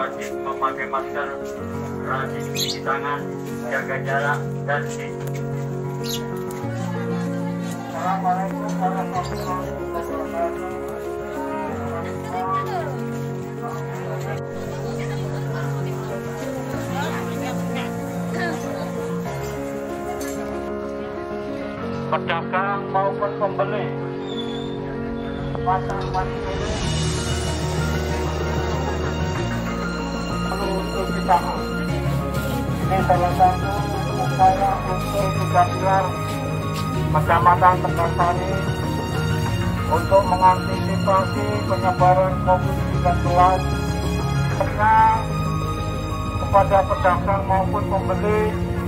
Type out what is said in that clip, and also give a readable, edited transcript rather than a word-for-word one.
wajib memakai masker, rajin cuci tangan, jaga jarak, dan Assalamualaikum warahmatullahi wabarakatuh. Pedagang maupun pembeli pasar pagi ini perlu untuk ditahan. Ini salah satu upaya untuk Tiga Kecamatan Tegasari untuk mengantisipasi penyebaran COVID-19 karena kepada pedagang maupun pembeli